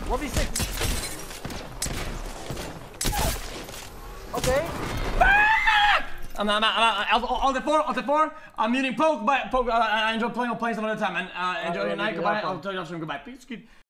1v6. Okay. I'm I'll do 4. I'm muting Poke, but Poke, I enjoy playing some other time, and enjoy your night. Goodbye. I'll tell you off soon. Goodbye. Peace.